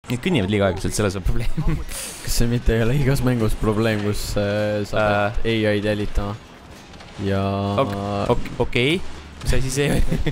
Need kõnnivad liiga aeglaselt, selles on probleem. Kas see mitte ei ole igas mängus probleem, kus sa pead AI-d jälitama? Ja... Okei. Mis asi see oli?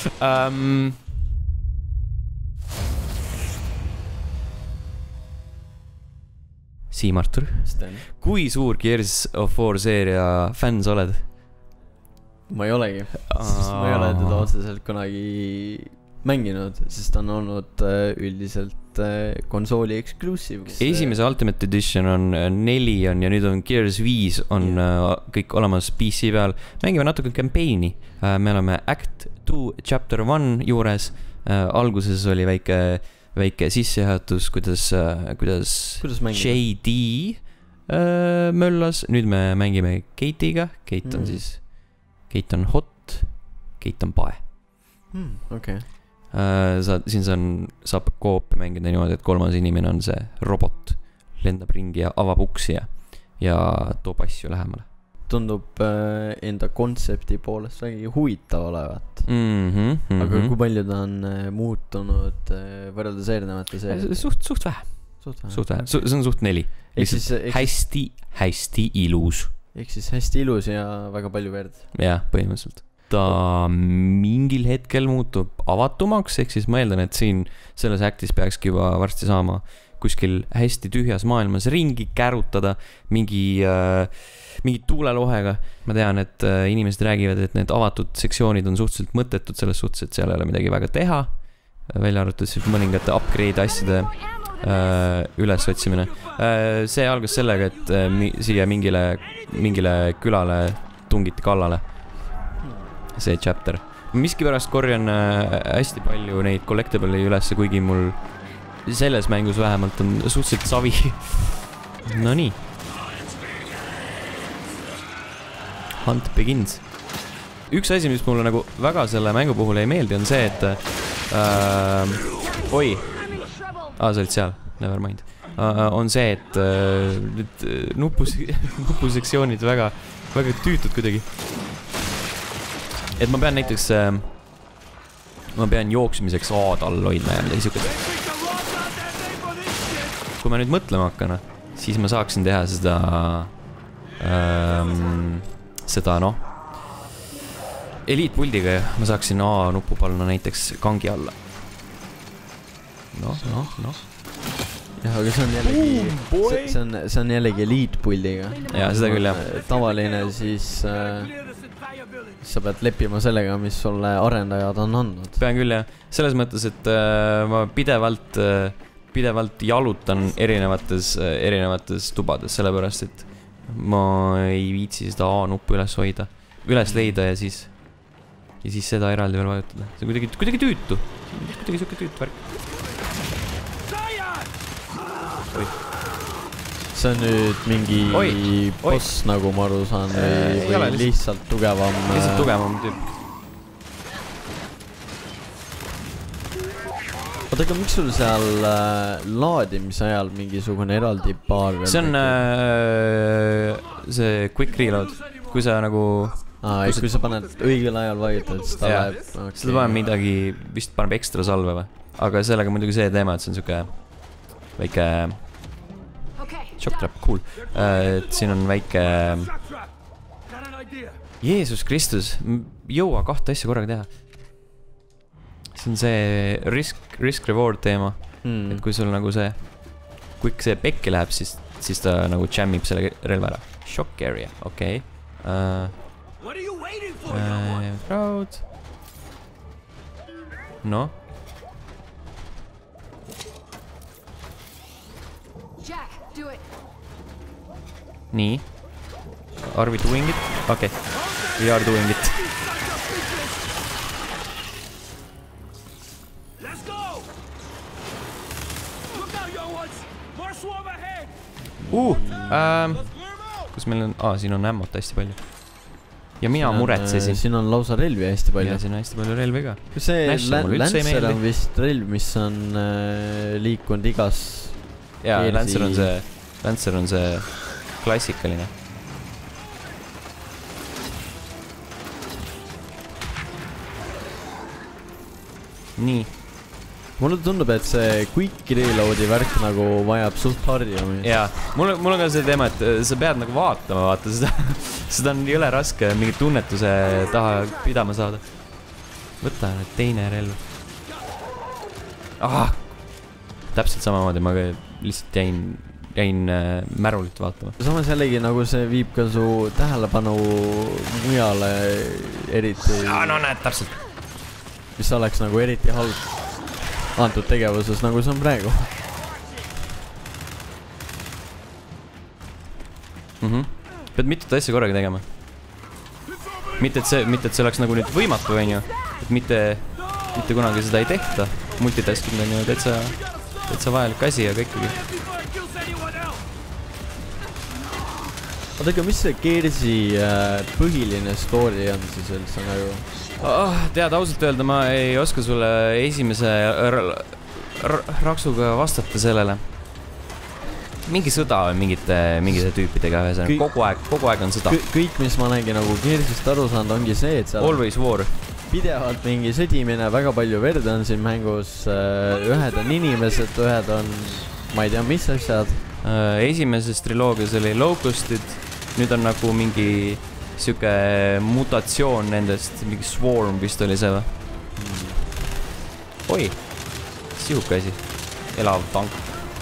Siim Artur, kui suur Gears of War seeria fänn sa oled? Ma ei olegi, sest ma ei ole teda otseselt kunagi mänginud, sest on olnud üldiselt konsooli exclusive. Esimese Ultimate Edition on 4 ja nüüd on Gears 5 on kõik olemas PC peal. Mängime natuke campaign'i. Me oleme Act 2 Chapter 1 juures. Alguses oli väike sissejuhatus, kuidas JD möllas. Nüüd me mängime Kate'iga. Kate on siis Kate on hot, Kate on pae. Okay. Siin saab koopi mängida niimoodi, et kolmas inimene on see robot, lendab ringi ja avab uksi ja toob asju lähemale. Tundub enda kontsepti poolest väga huvitav olevat. Aga kui palju ta on muutunud võrreldes eelnevate seeriaga? Suht vähe. See on suht 4. Hästi ilus. Ehk siis hästi ilus ja väga palju verd. Jah, põhimõtteliselt. Ta mingil hetkel muutub avatumaks, ehk siis ma eeldan, et siin selles actis peakski juba varsti saama kuskil hästi tühjas maailmas ringi kärutada mingi tuulelohega. Ma tean, et inimesed räägivad, et need avatud sektsioonid on suhteliselt mõttetud selles suhtes, et seal ei ole midagi väga teha. Välja arvatud siis mõningate upgrade asjade üles otsimine. See algas sellega, et siia mingile külale tungiti kallale. See chapter. Miski pärast korjan hästi palju neid collectible'i üles, kuigi mul selles mängus vähemalt on suhteliselt savi. No nii. Hunt begins. Üks asi, mis mulle nagu väga selle mängu puhul ei meeldi, on see, et sa olid seal, never mind. On see, et nupusektsioonid väga tüütud kuidagi. Et ma pean näiteks jooksmiseks A-tal hoidma ja midagi siukest. Kui ma nüüd mõtlema hakkana, siis ma saaksin teha seda eliitpuldiga ja ma saaksin A-nuppu panna näiteks kangi alla. Jah, aga see on jällegi see on jällegi eliitpuldiga. Ja, seda küll, jah. Tavaline siis sa pead leppima sellega, mis sulle arendajad on andnud. Pean küll, jah. Selles mõttes, et ma pidevalt jalutan erinevates tubades, sellepärast, et ma ei viitsi seda A-nuppu üles leida ja siis seda eraldi veel vajutada. See on kuidagi tüütu. Kuidagi siuke tüütu värk. See on nüüd mingi boss, nagu ma aru saan, või lihtsalt tugevam tüüp. Oota, aga miks sul seal laadimise ajal mingisugune eraldi baar veel? See on see quick reload. Kui sa nagu... kui sa paned õigel ajal vajutad, siis ta läheb... Seda paneb midagi, vist paneb ekstra salve või? Aga sellega muidugi see teema, et see on siuke väike... Shock trap, cool. Et siin on väike... Jeesus Kristus, jõua 2 asja korraga teha. See on see risk-reward teema. Et kui sul nagu see... Kui see pekki läheb, siis ta nagu jammib selle relva ära. Shock area, okei. Crowd. No. Nii. Are we doing it? Okay. We are doing it. Let's go. Look out, young ones. More swarm ahead. Kus meil on... siin on ammot hästi palju. Ja mina muretsesin. Siin on lausa relvi hästi palju. Ja siin on hästi palju relvi ka. See Lancer on vist relv, mis on liikunud igas... Jaa, Lancer on see klassikaline. Nii. mulle tundub, et see quick reload'i värk nagu vajab suht harjumist. Jaa, mul on ka see teema, et sa pead nagu vaatama, vaata seda. Seda on jõle raske mingi tunnetuse taha pidama saada. Võta nüüd teine relv. Täpselt samamoodi, ma lihtsalt jäin märulit vaatama. Samas jällegi nagu see viib ka su tähelepanu mujale eriti. No näed, täpselt. Mis oleks nagu eriti halb antud tegevuses, nagu see on praegu. Pead mitut asja korraga tegema. Mitte, et see oleks nagu nüüd võimatu, on ju. Et mitte kunagi seda ei tehta. Multitasking on ju täitsa vajalik asi, aga ikkagi. Oota, aga mis see Gearsi põhiline story on siis üldse nagu? Tead, ausalt öelda, ma ei oska sulle esimese raksuga vastata sellele. Mingi sõda on mingite tüüpidega ühesõnaga. Kogu aeg on sõda. Kõik, mis ma näegi nagu Gearsist aru saanud, ongi see, et seal Always war. Pidevalt mingi sõdimine, väga palju verd on siin mängus. Ühed on inimesed, ühed on, ma ei tea, mis asjad. Esimeses triloogias oli Locustid. Nüüd on nagu mingi siuke mutatsioon nendest, mingi Swarm vist oli see või? Oi, sihuke asi. Elav tank.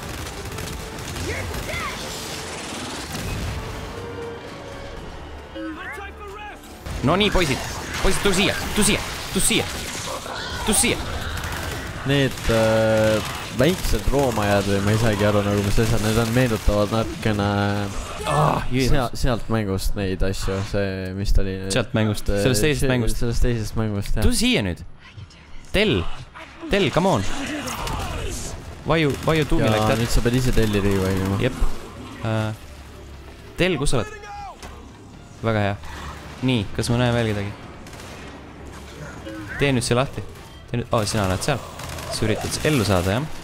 No nii, poisid, tuu siia. Need väiksed roomajad või ma ei saagi aru nagu mis asjad, need on meenutavad natukene sealt mängust neid asju, see mis ta oli. Sealt mängust, sellest teisest mängust. Tuu siia nüüd. Tell, come on. Vaju tuumi like that. Nüüd sa pead ise telli riiva ilma. Jep. Tell, kus sa oled? Väga hea. Nii, kas ma näen veel kedagi? Tee nüüd see lahti. Sina oled seal. Sa üritad ellu saada, jah?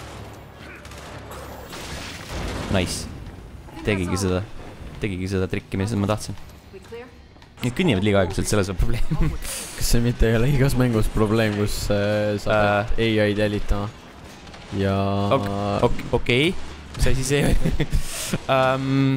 Nice. Tegigi seda trikki, mis ma tahtsin. Nüüd kõnnivad liiga aeglaselt, selles on probleem. Kas see mitte ei ole igas mängus probleem, kus sa pead AI-d jälitama? Ja... Okei. Mis asi see oli?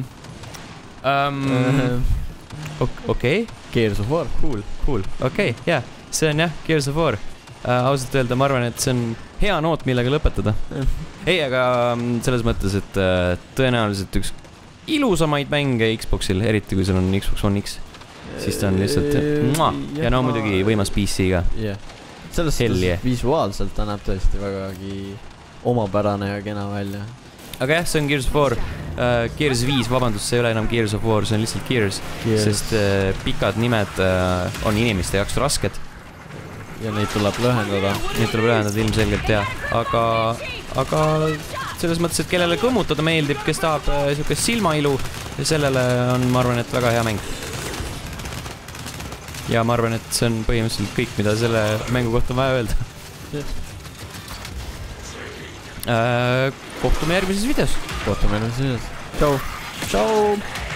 Okei. Gears of War. Cool. Okei, jah. See on jah, Gears of War. Ausalt öelda, ma arvan, et see on hea noot, millega lõpetada. Ei, aga selles mõttes, et tõenäoliselt üks ilusamaid mänge Xboxil, eriti kui sul on Xbox One X, siis ta on lihtsalt ja no muidugi võimas PC ka. Sellest visuaalselt ta näeb tõesti vägagi omapärane ja kena välja. Aga jah, see on Gears of War. Gears 5, vabandust, see ei ole enam Gears of War, see on lihtsalt Gears. Sest pikad nimed on inimeste jaoks rasked. Ja neid tuleb lühendada. Neid tuleb lühendada ilmselgelt, jah. Aga selles mõttes, et kellele kõmmutada meeldib, kes tahab siukest silmailu, sellele on, ma arvan, et väga hea mäng. Ja ma arvan, et see on põhimõtteliselt kõik, mida selle mängu kohta on vaja öelda. Kohtume järgmises videos. Tšau.